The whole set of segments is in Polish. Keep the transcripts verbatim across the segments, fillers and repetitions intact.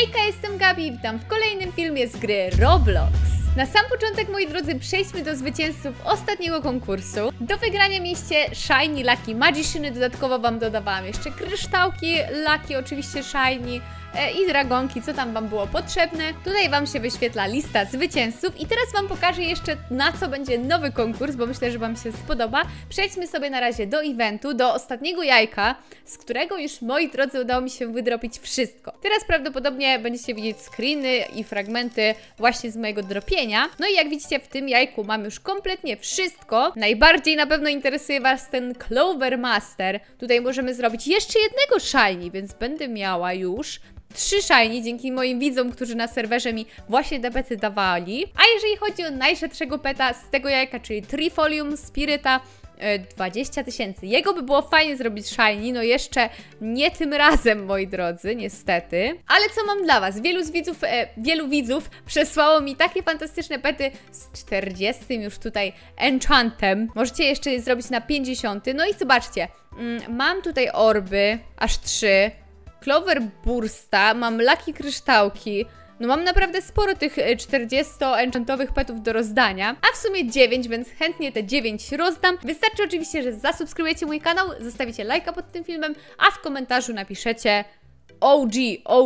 Hejka, jestem Gabi i witam w kolejnym filmie z gry Roblox. Na sam początek, moi drodzy, przejdźmy do zwycięzców ostatniego konkursu. Do wygrania mieliście Shiny Lucky Magiciany, dodatkowo wam dodawałam jeszcze kryształki Lucky, oczywiście Shiny e, i dragonki, co tam wam było potrzebne. Tutaj wam się wyświetla lista zwycięzców i teraz wam pokażę jeszcze, na co będzie nowy konkurs, bo myślę, że wam się spodoba. Przejdźmy sobie na razie do eventu, do ostatniego jajka, z którego już, moi drodzy, udało mi się wydropić wszystko. Teraz prawdopodobnie będziecie widzieć screeny i fragmenty właśnie z mojego dropienia. No i jak widzicie, w tym jajku mam już kompletnie wszystko. Najbardziej na pewno interesuje was ten Clover Master. Tutaj możemy zrobić jeszcze jednego shiny, więc będę miała już trzy shiny dzięki moim widzom, którzy na serwerze mi właśnie te pety dawali. A jeżeli chodzi o najrzadszego peta z tego jajka, czyli Trifolium Spirita, dwadzieścia tysięcy. Jego by było fajnie zrobić shiny, no jeszcze nie tym razem, moi drodzy, niestety. Ale co mam dla was? Wielu z widzów, e, wielu widzów przesłało mi takie fantastyczne pety z czterdziestym już tutaj enchantem. Możecie jeszcze je zrobić na pięćdziesiąty. No i zobaczcie, mm, mam tutaj orby, aż trzy, Clover Bursta, mam Lucky Kryształki. No mam naprawdę sporo tych czterdziesto-enchantowych petów do rozdania, a w sumie dziewięć, więc chętnie te dziewięć rozdam. Wystarczy oczywiście, że zasubskrybujecie mój kanał, zostawicie lajka pod tym filmem, a w komentarzu napiszecie O G,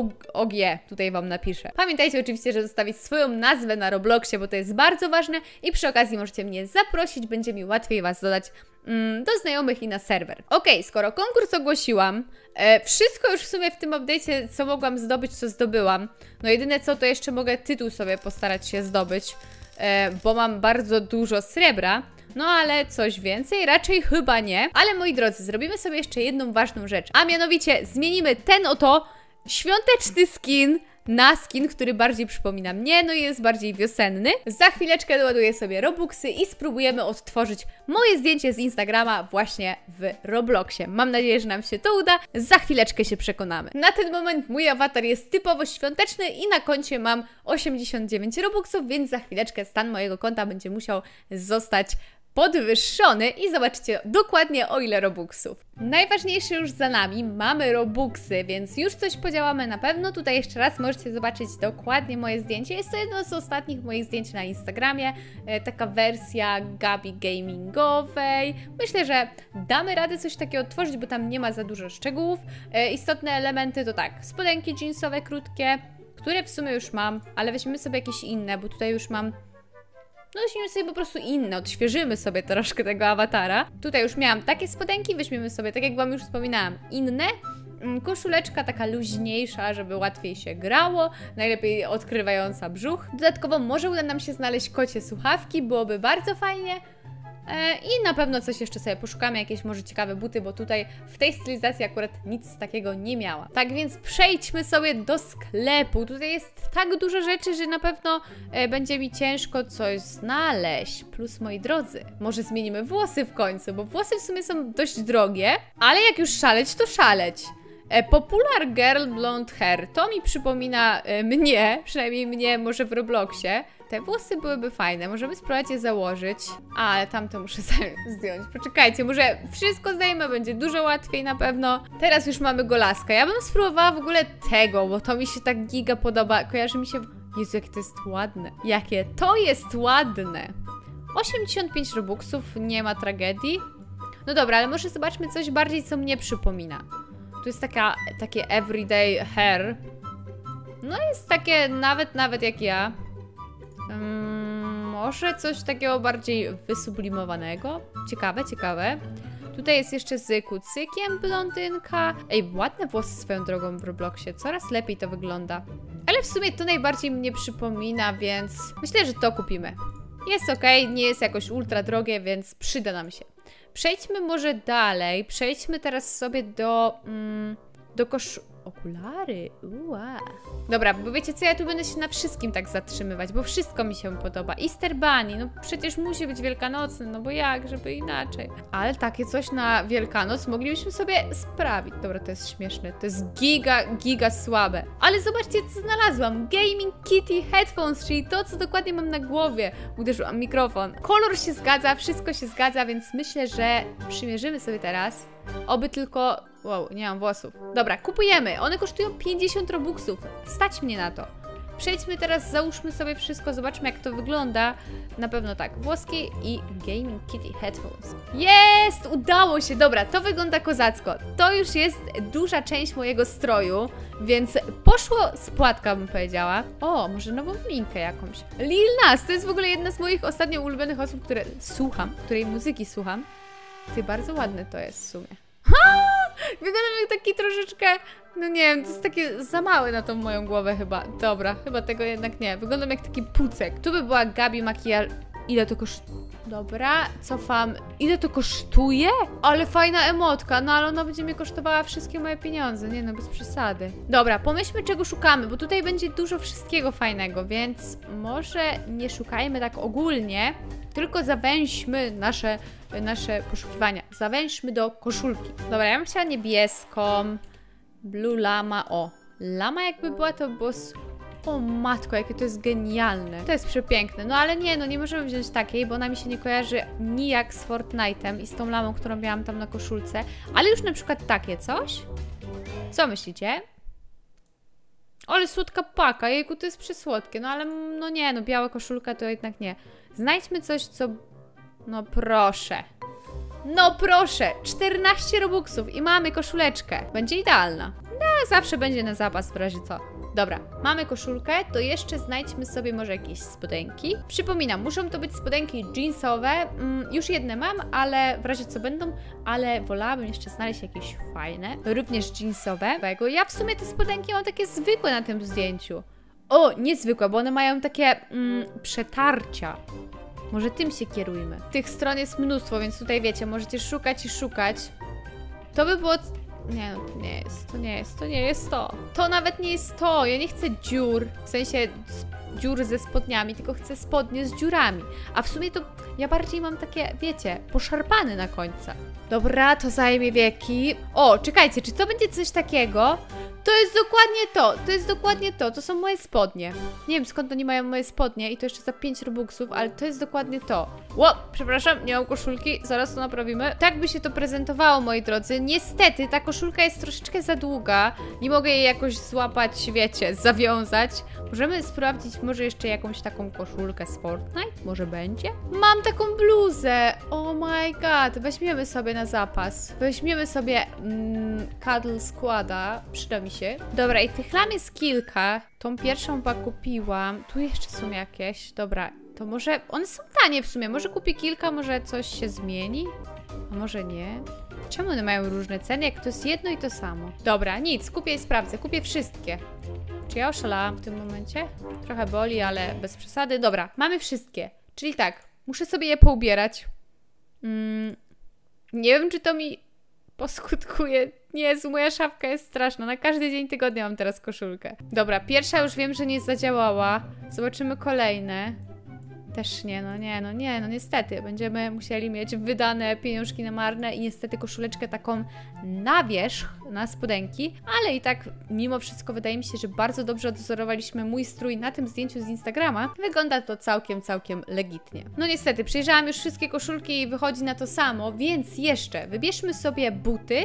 O G, tutaj wam napiszę. Pamiętajcie oczywiście, że zostawić swoją nazwę na Robloxie, bo to jest bardzo ważne i przy okazji możecie mnie zaprosić, będzie mi łatwiej was dodać mm, do znajomych i na serwer. Ok, skoro konkurs ogłosiłam, e, wszystko już w sumie w tym update'cie, co mogłam zdobyć, co zdobyłam. No jedyne co, to jeszcze mogę tytuł sobie postarać się zdobyć, e, bo mam bardzo dużo srebra. No ale coś więcej? Raczej chyba nie. Ale moi drodzy, zrobimy sobie jeszcze jedną ważną rzecz. A mianowicie zmienimy ten oto świąteczny skin na skin, który bardziej przypomina mnie, no i jest bardziej wiosenny. Za chwileczkę doładuję sobie Robuxy i spróbujemy odtworzyć moje zdjęcie z Instagrama właśnie w Robloxie. Mam nadzieję, że nam się to uda. Za chwileczkę się przekonamy. Na ten moment mój awatar jest typowo świąteczny i na koncie mam osiemdziesiąt dziewięć Robuxów, więc za chwileczkę stan mojego konta będzie musiał zostać podwyższony i zobaczcie dokładnie, o ile Robuxów. Najważniejsze już za nami, mamy Robuxy, więc już coś podziałamy na pewno. Tutaj jeszcze raz możecie zobaczyć dokładnie moje zdjęcie. Jest to jedno z ostatnich moich zdjęć na Instagramie, e, taka wersja Gabi gamingowej. Myślę, że damy radę coś takiego odtworzyć, bo tam nie ma za dużo szczegółów. E, istotne elementy to tak, spodenki jeansowe krótkie, które w sumie już mam, ale weźmiemy sobie jakieś inne, bo tutaj już mam. No weźmiemy sobie po prostu inne, odświeżymy sobie troszkę tego awatara. Tutaj już miałam takie spodenki, weźmiemy sobie, tak jak wam już wspominałam, inne. Koszuleczka taka luźniejsza, żeby łatwiej się grało, najlepiej odkrywająca brzuch. Dodatkowo może uda nam się znaleźć kocie słuchawki, byłoby bardzo fajnie. I na pewno coś jeszcze sobie poszukamy, jakieś może ciekawe buty, bo tutaj w tej stylizacji akurat nic takiego nie miała. Tak więc przejdźmy sobie do sklepu. Tutaj jest tak dużo rzeczy, że na pewno e, będzie mi ciężko coś znaleźć. Plus, moi drodzy, może zmienimy włosy w końcu, bo włosy w sumie są dość drogie, ale jak już szaleć, to szaleć. E, Popular Girl Blonde Hair, to mi przypomina e, mnie, przynajmniej mnie może w Robloxie. Te włosy byłyby fajne, możemy spróbować je założyć. A, ale tamte muszę zdjąć. Poczekajcie, może wszystko zdejmę, będzie dużo łatwiej na pewno. Teraz już mamy golaska. Ja bym spróbowała w ogóle tego, bo to mi się tak giga podoba. Kojarzy mi się... Jezu, jakie to jest ładne. Jakie to jest ładne. osiemdziesiąt pięć Robuxów, nie ma tragedii. No dobra, ale może zobaczmy coś bardziej, co mnie przypomina. Tu jest taka, takie everyday hair. No jest takie nawet, nawet jak ja. Um, może coś takiego bardziej wysublimowanego. Ciekawe, ciekawe. Tutaj jest jeszcze z kucykiem blondynka. Ej, ładne włosy swoją drogą w Robloxie. Coraz lepiej to wygląda. Ale w sumie to najbardziej mnie przypomina, więc myślę, że to kupimy. Jest ok, nie jest jakoś ultra drogie, więc przyda nam się. Przejdźmy może dalej. Przejdźmy teraz sobie do... Mm, do koszu... Okulary, uła. Dobra, bo wiecie co, ja tu będę się na wszystkim tak zatrzymywać, bo wszystko mi się podoba. Easter Bunny, no przecież musi być wielkanocny, no bo jak, żeby inaczej. Ale takie coś na Wielkanoc moglibyśmy sobie sprawić. Dobra, to jest śmieszne, to jest giga, giga słabe. Ale zobaczcie, co znalazłam. Gaming Kitty Headphones, czyli to, co dokładnie mam na głowie. Uderzyłam mikrofon. Kolor się zgadza, wszystko się zgadza, więc myślę, że przymierzymy sobie teraz. Oby tylko... Wow, nie mam włosów. Dobra, kupujemy. One kosztują pięćdziesiąt robuxów. Stać mnie na to. Przejdźmy teraz, załóżmy sobie wszystko, zobaczmy jak to wygląda. Na pewno tak, włoski i Gaming Kitty Headphones. Jest! Udało się! Dobra, to wygląda kozacko. To już jest duża część mojego stroju, więc poszło spłatka, bym powiedziała. O, może nową minkę jakąś. Lil Nas, to jest w ogóle jedna z moich ostatnio ulubionych osób, które słucham, której muzyki słucham. Ty, bardzo ładny to jest w sumie. Ha! Wygląda jak taki troszeczkę, no nie wiem, to jest takie za małe na tą moją głowę chyba. Dobra, chyba tego jednak nie. Wyglądam jak taki pucek. Tu by była Gabi makijaż. Ile to kosztuje? Dobra, cofam. Ile to kosztuje? Ale fajna emotka, no ale ona będzie mi kosztowała wszystkie moje pieniądze. Nie no, bez przesady. Dobra, pomyślmy czego szukamy, bo tutaj będzie dużo wszystkiego fajnego, więc może nie szukajmy tak ogólnie, tylko zawęźmy nasze, nasze poszukiwania. Zawęźmy do koszulki. Dobra, ja bym chciała niebieską. Blue Lama. O, lama jakby była, to by było... O matko, jakie to jest genialne. To jest przepiękne. No ale nie, no nie możemy wziąć takiej, bo ona mi się nie kojarzy nijak z Fortnite'em i z tą lamą, którą miałam tam na koszulce. Ale już na przykład takie coś. Co myślicie? Ale słodka paka, jejku, to jest przysłodkie. No ale no nie, no biała koszulka to jednak nie. Znajdźmy coś, co... No proszę. No proszę, czternaście robuxów i mamy koszuleczkę. Będzie idealna. No, zawsze będzie na zapas w razie co. Dobra, mamy koszulkę, to jeszcze znajdźmy sobie może jakieś spodenki. Przypominam, muszą to być spodenki jeansowe. Mm, już jedne mam, ale w razie co będą, ale wolałabym jeszcze znaleźć jakieś fajne, również jeansowe. Ja w sumie te spodenki mam takie zwykłe na tym zdjęciu. O, niezwykłe, bo one mają takie mm, przetarcia. Może tym się kierujmy. Tych stron jest mnóstwo, więc tutaj wiecie, możecie szukać i szukać. To by było... Nie, no to nie jest, to nie jest, to nie jest to. To nawet nie jest to, ja nie chcę dziur, w sensie dziur ze spodniami, tylko chcę spodnie z dziurami. A w sumie to ja bardziej mam takie, wiecie, poszarpane na końcu. Dobra, to zajmie wieki. O, czekajcie, czy to będzie coś takiego? To jest dokładnie to, to jest dokładnie to, to są moje spodnie. Nie wiem skąd oni mają moje spodnie i to jeszcze za pięć robuxów, ale to jest dokładnie to. Ło, przepraszam, nie mam koszulki, zaraz to naprawimy. Tak by się to prezentowało, moi drodzy. Niestety, ta koszulka jest troszeczkę za długa. Nie mogę jej jakoś złapać, wiecie, zawiązać. Możemy sprawdzić może jeszcze jakąś taką koszulkę z Fortnite? Może będzie? Mam taką bluzę! Oh my god, weźmiemy sobie na zapas. Weźmiemy sobie mm, Cuddle Squada, przyda mi się. Dobra, i tych lam jest kilka. Tą pierwszą chyba kupiłam. Tu jeszcze są jakieś. Dobra, to może... One są tanie w sumie. Może kupię kilka, może coś się zmieni? A może nie? Czemu one mają różne ceny, jak to jest jedno i to samo? Dobra, nic, kupię i sprawdzę. Kupię wszystkie. Czy ja oszalałam w tym momencie? Trochę boli, ale bez przesady. Dobra, mamy wszystkie. Czyli tak, muszę sobie je poubierać. Mm, nie wiem, czy to mi poskutkuje. Jezu, moja szafka jest straszna. Na każdy dzień tygodnia mam teraz koszulkę. Dobra, pierwsza już wiem, że nie zadziałała. Zobaczymy kolejne. Też nie, no nie, no nie, no niestety. Będziemy musieli mieć wydane pieniążki na marne i niestety koszuleczkę taką na wierzch, na spodenki. Ale i tak, mimo wszystko, wydaje mi się, że bardzo dobrze odwzorowaliśmy mój strój na tym zdjęciu z Instagrama. Wygląda to całkiem, całkiem legitnie. No niestety, przejrzałam już wszystkie koszulki i wychodzi na to samo, więc jeszcze wybierzmy sobie buty,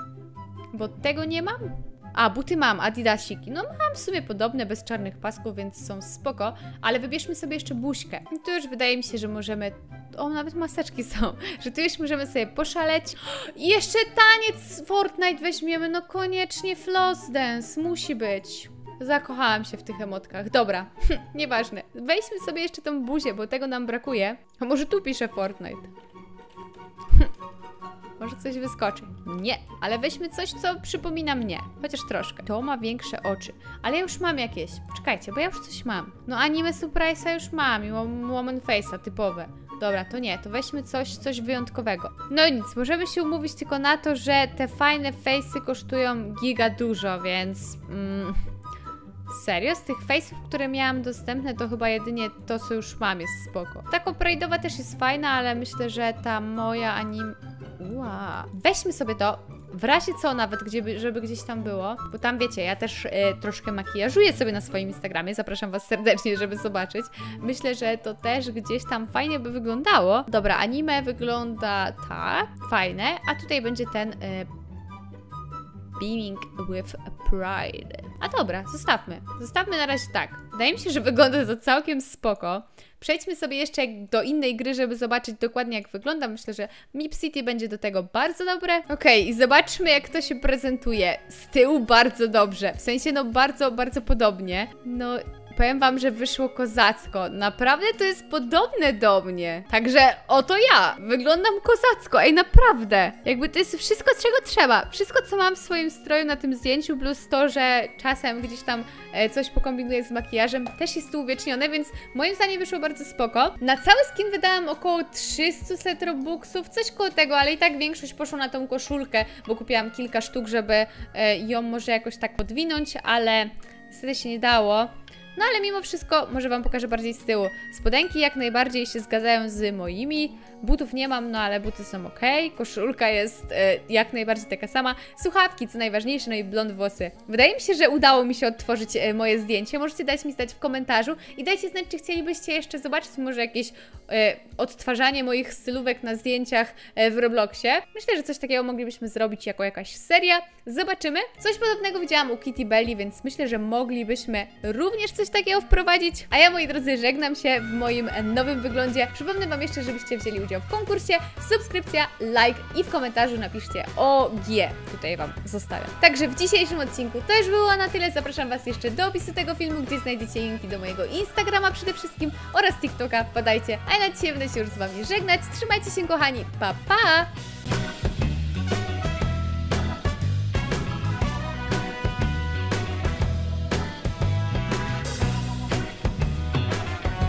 bo tego nie mam. A, buty mam, adidasiki. No mam w sumie podobne, bez czarnych pasków, więc są spoko. Ale wybierzmy sobie jeszcze buźkę. I tu już wydaje mi się, że możemy... O, nawet maseczki są. Że tu już możemy sobie poszaleć. I jeszcze taniec Fortnite weźmiemy. No koniecznie floss dance. Musi być. Zakochałam się w tych emotkach. Dobra, nieważne. Weźmy sobie jeszcze tą buzię, bo tego nam brakuje. A może tu pisze Fortnite? Może coś wyskoczy. Nie, ale weźmy coś, co przypomina mnie. Chociaż troszkę. To ma większe oczy. Ale ja już mam jakieś. Czekajcie, bo ja już coś mam. No anime Surprise'a już mam i Woman Face'a typowe. Dobra, to nie, to weźmy coś, coś wyjątkowego. No i nic, możemy się umówić tylko na to, że te fajne face'y kosztują giga dużo, więc... Mm, serio? Z tych face'ów, które miałam dostępne, to chyba jedynie to, co już mam, jest spoko. Ta Coprade'owa też jest fajna, ale myślę, że ta moja anim... Ua. Weźmy sobie to, w razie co nawet, gdzie, żeby gdzieś tam było, bo tam wiecie, ja też y, troszkę makijażuję sobie na swoim Instagramie, zapraszam was serdecznie, żeby zobaczyć. Myślę, że to też gdzieś tam fajnie by wyglądało. Dobra, anime wygląda tak, fajne, a tutaj będzie ten... Y, beaming with pride. A dobra, zostawmy. Zostawmy na razie tak. Wydaje mi się, że wygląda to całkiem spoko. Przejdźmy sobie jeszcze do innej gry, żeby zobaczyć dokładnie jak wygląda. Myślę, że Mip City będzie do tego bardzo dobre. Okej, okay, i zobaczmy jak to się prezentuje. Z tyłu bardzo dobrze. W sensie no bardzo, bardzo podobnie. No... Powiem wam, że wyszło kozacko. Naprawdę to jest podobne do mnie. Także oto ja. Wyglądam kozacko. Ej, naprawdę. Jakby to jest wszystko, czego trzeba. Wszystko, co mam w swoim stroju na tym zdjęciu, plus to, że czasem gdzieś tam e, coś pokombinuję z makijażem, też jest tu uwiecznione, więc moim zdaniem wyszło bardzo spoko. Na cały skin wydałam około trzysta robuxów, coś koło tego, ale i tak większość poszło na tą koszulkę, bo kupiłam kilka sztuk, żeby e, ją może jakoś tak podwinąć, ale niestety się nie dało. No ale mimo wszystko, może wam pokażę bardziej z tyłu. Spodenki jak najbardziej się zgadzają z moimi. Butów nie mam, no ale buty są ok. Koszulka jest e, jak najbardziej taka sama. Słuchawki, co najważniejsze, no i blond włosy. Wydaje mi się, że udało mi się odtworzyć e, moje zdjęcie. Możecie dać mi znać w komentarzu i dajcie znać, czy chcielibyście jeszcze zobaczyć może jakieś e, odtwarzanie moich stylówek na zdjęciach e, w Robloxie. Myślę, że coś takiego moglibyśmy zrobić jako jakaś seria. Zobaczymy. Coś podobnego widziałam u Kitty Belli, więc myślę, że moglibyśmy również coś takiego wprowadzić. A ja, moi drodzy, żegnam się w moim nowym wyglądzie. Przypomnę wam jeszcze, żebyście wzięli udział w konkursie, subskrypcja, like i w komentarzu napiszcie O G. Tutaj wam zostawiam. Także w dzisiejszym odcinku to już było na tyle. Zapraszam was jeszcze do opisu tego filmu, gdzie znajdziecie linki do mojego Instagrama przede wszystkim oraz TikToka. Wpadajcie. A ja na dzisiaj będę się już z wami żegnać. Trzymajcie się, kochani. Pa, pa!